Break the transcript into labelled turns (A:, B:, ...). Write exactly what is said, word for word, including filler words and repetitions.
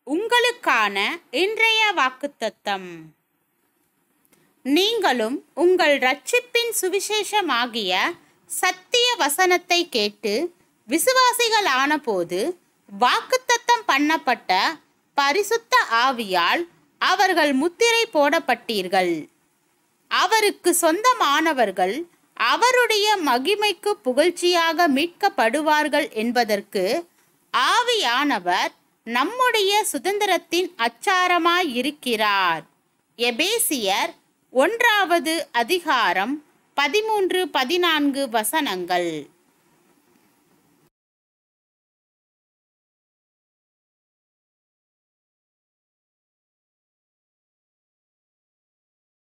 A: உங்களுக்கான இன்றைய வாக்குத்தத்தம். நீங்களும் உங்கள் இரட்சிப்பின் சுவிசேஷமாகிய சத்திய வசனத்தை கேட்டு விசுவாசிகளான போது வாக்குத்தத்தம் பண்ணப்பட்ட பரிசுத்த ஆவியால் அவர்கள் முத்திரை போடப்பட்டீர்கள். அவருக்கு சொந்தமானவர்கள் அவருடைய மகிமைக்கு புகழ்ச்சியாக மீட்கப்படுவார்கள் என்பதற்கு ஆவியானவர் நம்முடைய சுதந்திரத்தின் அச்சாரமாயிருக்கிறார். எபேசியர் ஒன்றாவது அதிகாரம் பதிமூன்று பதினான்கு வசனங்கள்.